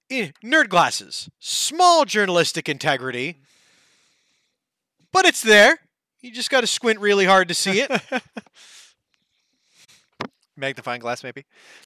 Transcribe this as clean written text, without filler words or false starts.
nerd glasses. Small journalistic integrity. But it's there. You just got to squint really hard to see it. Magnifying glass, maybe.